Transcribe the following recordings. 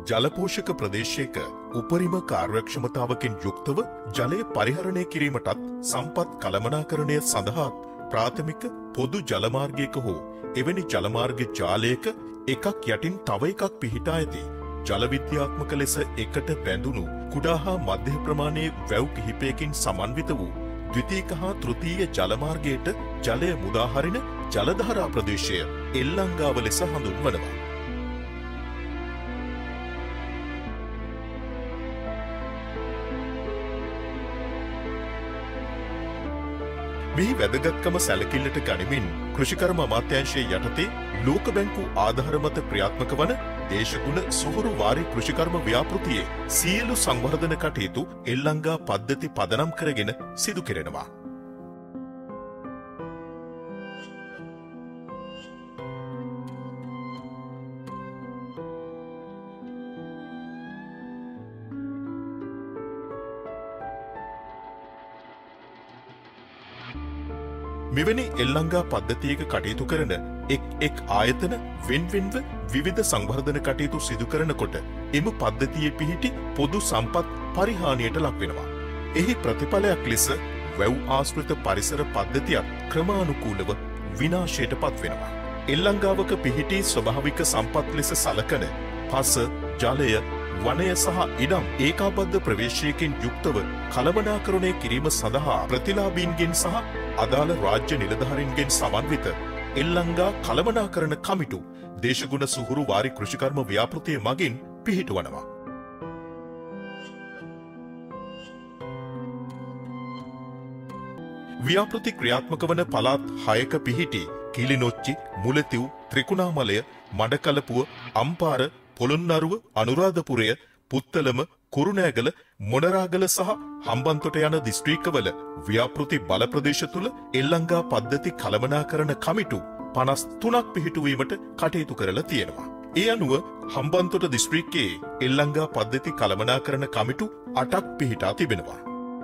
ජලපෝෂක ප්‍රදේශයක උපරිම කාර්යක්ෂමතාවකින් යුක්තව ජලය පරිහරණය කිරීමටත් සම්පත් කළමනාකරණය සඳහා ප්‍රාථමික පොදු ජලමාර්ගයක හෝ එවැනි ජලමාර්ග ජාලයක එකක් යටින් තව එකක් පිහිටා ඇති ජල විද්‍යාත්මක ලෙස එකට බැඳුණු කුඩා හා මධ්‍ය ප්‍රමාණයේ වැව් කිහිපයකින් සමන්විත වූ ද්විතීයික හා තෘතීය ජලමාර්ගයට ජලය මුදා හරින ජලධාරා ප්‍රදේශය එල්ලංගාව ලෙස හඳුන්වනවා. මෙහි වැදගත්කම සැලකිල්ලට ගනිමින් කෘෂිකර්ම අමාත්‍යාංශයේ යටතේ ලෝක බැංකු ආධාර මත ක්‍රියාත්මක වන දේශගුණ සුහුරු වාරි කෘෂිකර්ම ව්‍යාපෘතියේ සියලු සංවර්ධන කටයුතු එල්ලංගා පද්ධති පදනම් කරගෙන සිදු කෙරෙනවා. මෙවැනි එල්ලංගා පද්ධතියක කටයුතු කරන එක් ආයතන වෙන්වෙන්ව විවිධ සංවර්ධන කටයුතු සිදු කරනකොට එම පද්ධතියේ පිහිටි පොදු සම්පත් පරිහානියට ලක්වෙනවා. එහි ප්‍රතිඵලයක් ලෙස වැව් ආශ්‍රිත පරිසර පද්ධතියක් ක්‍රමානුකූලව විනාශයට පත්වෙනවා. එල්ලංගාවක පිහිටි ස්වභාවික සම්පත් ලෙස සලකන පස, ජලය, වනය සහ ඉඩම් ඒකාබද්ධ ප්‍රවේශයකින් යුක්තව කළමනාකරණය කිරීම සඳහා ප්‍රතිලාභීන්ගෙන් සහ අදාළ රාජ්‍ය නිලධාරීන්ගෙන් සමන්විත එල්ලංගා කළමනාකරණ කමිටු දේශගුණ සුහුරු වාරි කෘෂිකර්ම ව්‍යාපෘතිය මගින් පිහිටුවනවා. ව්‍යාපෘති ක්‍රියාත්මක වන පළාත් 6ක පිහිටි කිලිනොච්චි, මුලතිව්, ත්‍රිකුණාමලය, මඩකලපුව, අම්පාර, පොළොන්නරුව, අනුරාධපුරය, පුත්තලම, කුරුණෑගල, මොනරාගල සහ හම්බන්තොට යන දිස්ත්‍රික්කවල ව්‍යාපෘති බල ප්‍රදේශ තුල එල්ලංගා පද්ධති කළමනාකරණ කමිටු 53ක් පිහිටුවීමට කටයුතු කරලා තියෙනවා. ඒ අනුව හම්බන්තොට දිස්ත්‍රික්කයේ එල්ලංගා පද්ධති කළමනාකරණ කමිටු 8ක් පිහිටා තිබෙනවා.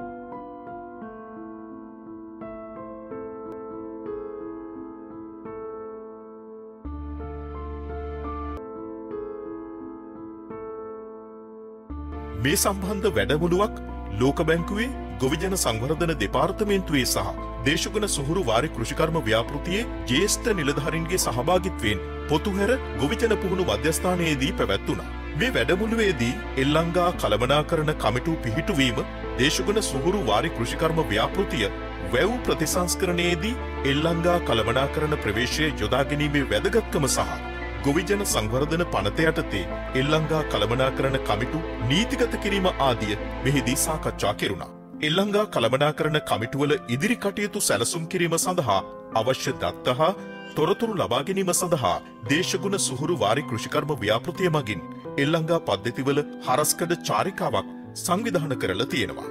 මේ සම්බන්ධ වැඩමුළුවක් ලෝක බැංකුවේ ගොවිජන සංවර්ධන දෙපාර්තමේන්තුවේ සහ දේශගුණ සුහුරු වාරි කෘෂිකර්ම ව්‍යාපෘතියේ ජ්‍යෙෂ්ඨ නිලධාරීන්ගේ සහභාගීත්වයෙන් පොතුහැර ගොවිජන පුහුණු මධ්‍යස්ථානයේදී පැවැත්වුණා. මේ වැඩමුළුවේදී එල්ලංගා කළමනාකරණ කමිටු පිහිටුවීම, දේශගුණ සුහුරු වාරි කෘෂිකර්ම ව්‍යාපෘතිය වැව් ප්‍රතිසංස්කරණයේදී එල්ලංගා කළමනාකරණ ප්‍රවේශයේ යොදා ගැනීමේ වැදගත්කම සහ ගොවිජන සංවර්ධන පනත යටතේ එල්ලංගා කළමනාකරණ කමිටු නීතිගත කිරීම ආදිය මෙහිදී සාකච්ඡා කෙරුණා. එල්ලංගා කළමනාකරණ කමිටුවල ඉදිරි කටයුතු සැලසුම් කිරීම සඳහා අවශ්‍ය දත්ත හා තොරතුරු ලබා ගැනීම සඳහා දේශගුණ සුහුරු වාරි කෘෂිකර්ම ව්‍යාපෘතිය මගින් එල්ලංගා පද්ධතිවල හරස්කඩ චාරිකාවක් සංවිධානය කරලා තියෙනවා.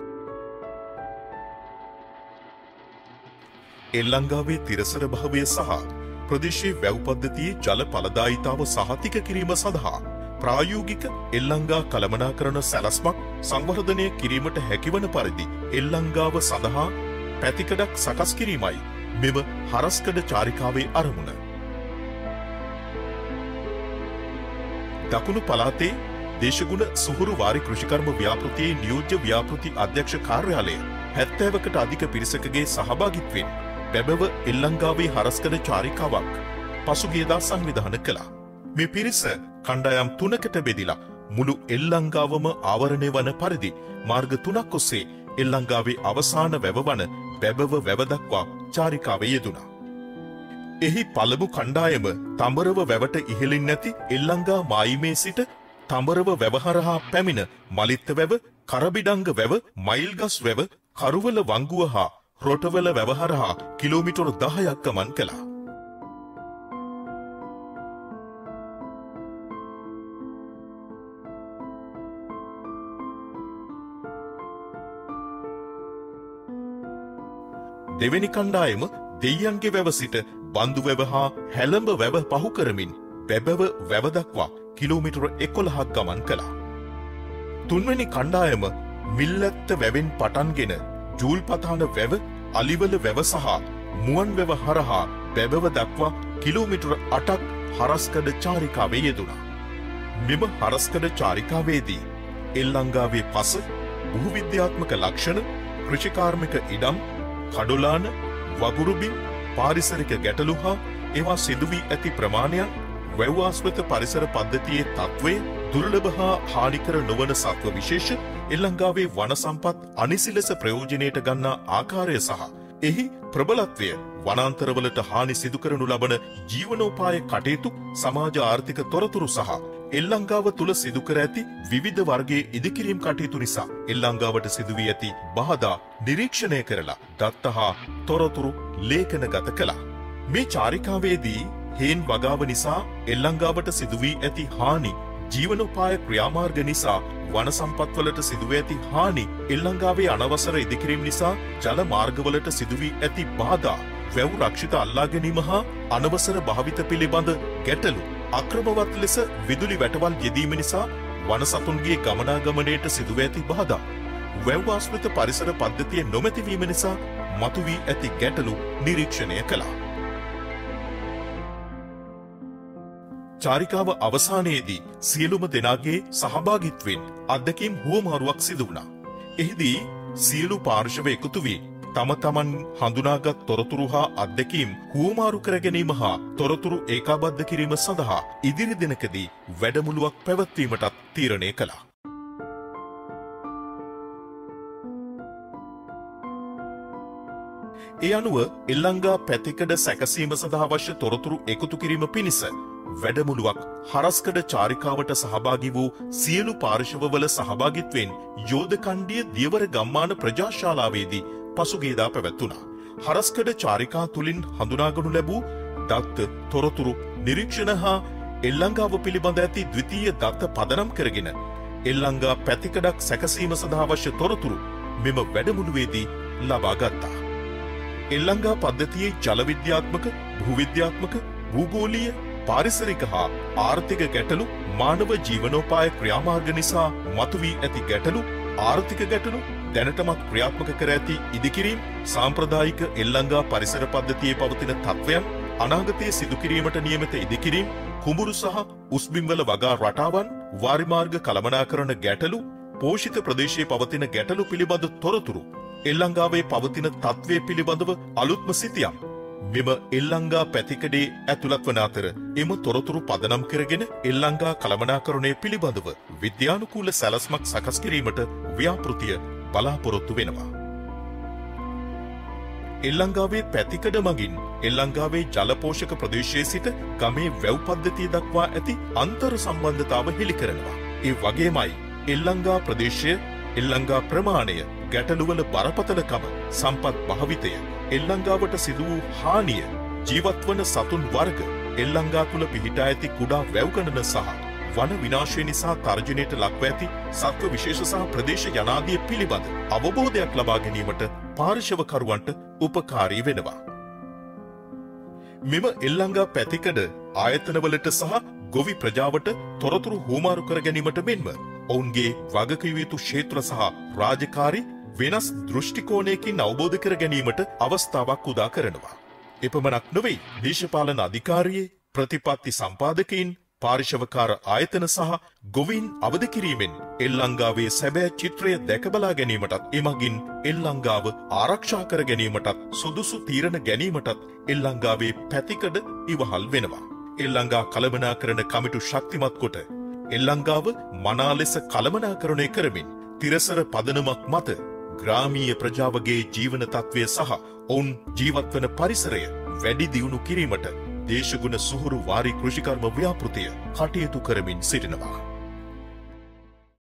එල්ලංගාවේ තිරසර භාවය සහ ප්‍රදේශයේ වැව් පද්ධතියේ ජල ඵලදායීතාව සහතික කිරීම සඳහා ප්‍රායෝගික එල්ලංගා කළමනාකරණ සැලැස්මක් සංවර්ධනය කිරීමට හැකිවන පරිදි එල්ලංගාව සඳහා පැතිකඩක් සකස් කිරීමයි මෙම හරස්කඩ චාරිකාවේ අරමුණ. දකුණු පළාතේ දේශගුණ සුහුරු වාරි කෘෂිකර්ම ව්‍යාපෘතියේ නියෝජ්‍ය ව්‍යාපෘති අධ්‍යක්ෂ කාර්යාලය 70කට අධික පිරිසකගේ සහභාගීත්වයෙන් බැබව එල්ලංගාවේ හරස්කඩ චාරිකාවක් පසුගියදා සංවිධානය කළා. මේ පිරිස කණ්ඩායම් 3කට බෙදිලා මුළු එල්ලංගාවම ආවරණය වන පරිදි මාර්ග 3ක් ඔස්සේ එල්ලංගාවේ අවසාන වැව වන බැබව වැව දක්වා චාරිකාවේ යෙදුණා. එහි පළමු කණ්ඩායම තඹරව වැවට ඉහළින් නැති එල්ලංගා මායිමේ සිට තඹරව වැව හරහා පැමිණ මලිත්ත වැව, කරබිඩංග වැව, මයිල්ගස් වැව, කරුවල වංගුව හා රොටවල වැව හරහා කිලෝමීටර් 10ක් ගමන් කළා. දෙවෙනි කණ්ඩායම දෙයියන්ගේ වැව සිට බන්දු වැව හා හැලඹ වැව පහු කරමින් බැබව වැව දක්වා කිලෝමීටර් 11ක් ගමන් කළා. තුන්වෙනි කණ්ඩායම මිල්ලැත්ත වැවෙන් පටන්ගෙන ජූල්පතාන වැව, අලිවල වැව සහ මුවන් වැව හරහා බැබව දක්වා කිලෝමීටර් 8ක් හරස්කඩ චාරිකාවේ යෙදුණා. මෙම හරස්කඩ චාරිකාවේදී එල්ලංගාවේ පස භූවිද්‍යාත්මක ලක්ෂණ කෘෂිකාර්මික ඉඩම් කඩොලාන වගුරුබිම් පාරිසරික ගැටලු හා ඒවා සිදුවී ඇති ප්‍රමාණයන් වැව් ආශ්‍රිත පරිසර පද්ධතියේ තත්ත්වය දුර්ලභ හා හානිකර නොවන සත්ව විශේෂ එල්ලංගාවේ වන සම්පත් අනිසි ලෙස ප්‍රයෝජනයට ගන්නා ආකාරය සහ එහි ප්‍රබලත්වය වනාන්තරවලට හානි සිදු කරනු ලබන ජීවනෝපාය කටයුතු සමාජ ආර්ථික තොරතුරු සහ එල්ලංගාව තුල සිදු කර ඇති විවිධ වර්ගයේ ඉදිකිරීම් කටයුතු නිසා එල්ලංගාවට සිදු වී ඇති බාධා නිරීක්ෂණය කරලා දත්ත හා තොරතුරු ලේඛනගත කළා. මේ චාරිකාවේදී හේන් වගාව නිසා එල්ලංගාවට සිදු වී ඇති හානි ජීවනෝපාය ක්‍රියාමාර්ග නිසා වන සම්පත්වලට සිදුව ඇති හානි එල්ලංගාවේ අනවසර ඉදිකිරීම් නිසා ජල මාර්ගවලට සිදු වී ඇති බාධා වැව් රක්ෂිත අල්ලා ගැනීම හා අනවසර භාවිත පිළිබඳ ගැටලු අක්‍රමවත් ලෙස විදුලි වැටවල් යෙදීම නිසා වන සතුන්ගේ ගමනාගමනයට සිදුව ඇති බාධා වැව් ආශ්‍රිත පරිසර පද්ධතිය නොමැතිවීම නිසා මතුවී ඇති ගැටලු නිරීක්ෂණය කළා. චාරිකාව අවසානයේදී සියලුම දෙනාගේ සහභාගිත්වයෙන් අත්දැකීම් හුවමාරුවක් සිදු වුණා. එහිදී සියලු පාර්ශව එකතු වී තම තමන් හඳුනාගත් තොරතුරු හා අත්දැකීම් හුවමාරු කර ගැනීම හා තොරතුරු ඒකාබද්ධ කිරීම සඳහා ඉදිරි දිනකදී වැඩමුළුවක් පැවැත්වීමටත් තීරණය කළා. ඒ අනුව එල්ලංගා පැතිකඩ සැකසීම සඳහා අවශ්‍ය තොරතුරු එකතු කිරීම පිණිස වැඩමුළුවක් හරස්කඩ චාරිකාවට සහභාගී වූ සියලු පාර්ශවවල සහභාගිත්වයෙන් යෝධකණ්ඩිය දියවර ගම්මාන ප්‍රජාශාලාවේදී පසුගියදා පැවැත්වුණා. හරස්කඩ චාරිකා තුලින් හඳුනාගනු ලැබූ දත්ත තොරතුරු නිරීක්ෂණ හා එල්ලංගාව පිළිබඳ ඇති ද්විතීය දත්ත පදනම් කරගෙන එල්ලංගා පැතිකඩක් සැකසීම සඳහා අවශ්‍ය තොරතුරු මෙම වැඩමුළුවේදී ලබා ගත්තා. එල්ලංගා පද්ධතියේ ජල විද්‍යාත්මක, භූවිද්‍යාත්මක, භූගෝලීය පාරිසරික හා ආර්ථික ගැටලු මානව ජීවනෝපාය ක්‍රියාමාර්ග නිසා මතුවී ඇති ගැටලු ආර්ථික ගැටලු දැනටමත් ක්‍රියාත්මක කර ඇති ඉදිකිරීම් සාම්ප්‍රදායික එල්ලංගා පරිසර පද්ධතියේ පවතින තත්ත්වයන් අනාගතයේ සිදු කිරීමට නියමිත ඉදිකිරීම් කුඹුරු සහ උස්බිම්වල වගා රටාවන් වාරිමාර්ග කළමනාකරන ගැටලු පෝෂිත ප්‍රදේශයේ පවතින ගැටලු පිළිබඳ තොරතුරු එල්ලංගාවේ පවතින තත්ත්වය පිළිබඳව අලුත්ම සිතියම් මෙම එල්ලංගා පැතිකඩේ ඇතුළත් වන අතර එම තොරතුරු පදනම් කරගෙන එල්ලංගා කළමනාකරණය පිළිබඳව විද්‍යානුකූල සැලස්මක් සකස් කිරීමට ව්‍යාපෘතිය බලාපොරොත්තු වෙනවා. එල්ලංගාවේ පැතිකඩ මගින් එල්ලංගාවේ ජලපෝෂක ප්‍රදේශයේ සිට ගමේ වැව් පද්ධතිය දක්වා ඇති අන්තර් සම්බන්ධතාව හෙළි කරනවා. ඒ වගේමයි එල්ලංගා ප්‍රදේශය, එල්ලංගා ප්‍රමාණය, ගැටලුවල බරපතලකම, සම්පත් භාවිතය, එල්ලංගාවට සිදු වූ හානිය, ජීවත්වන සතුන් වර්ග, එල්ලංගා තුළ පිහිටා ඇති කුඩා වැව් ගණන සහ වන විනාශය නිසා තර්ජනයට ලක්ව ඇති සත්ව විශේෂ සහ ප්‍රදේශ යනාදිය පිළිබඳ අවබෝධයක් ලබා ගැනීමට පාර්ශවකරුවන්ට උපකාරී වෙනවා. මෙම එල්ලංගා පැතිකඩ ආයතනවලට සහ ගොවි ප්‍රජාවට තොරතුරු හුවමාරු කර ගැනීමට මෙන්ම ඔවුන්ගේ වගකිව යුතු ක්ෂේත්‍ර සහ රාජකාරී වෙනස් දෘෂ්ටිකෝණයකින් අවබෝධ කර ගැනීමට අවස්ථාවක් උදා කරනවා. එපමණක් නොවේ, දේශපාලන අධිකාරියේ ප්‍රතිපත්ති සම්පාදකයින් පාරිශවකාර ආයතන සහ ගොවීන් අවදි කිරීමෙන් එල්ලංගාවේ සැබෑ චිත්‍රය දැක බලා ගැනීමටත් එමගින් එල්ලංගාව ආරක්ෂා කර ගැනීමටත් සුදුසු තීරණ ගැනීමටත් එල්ලංගාවේ පැතිකඩ ඉවහල් වෙනවා. එල්ලංගා කළමනාකරන කමිටු ශක්තිමත් කොට එල්ලංගාව මනා ලෙස කළමනාකරණය කරමින් තිරසර පදනමක් මත ග්‍රාමීය ප්‍රජාවගේ ජීවන තත්ත්වය සහ ඔවුන් ජීවත්වන පරිසරය වැඩි දියුණු කිරීමට දේශගුණ සුහුරු වාරි කෘෂිකර්ම ව්‍යාපෘතිය කටයුතු කරමින් සිටිනවා.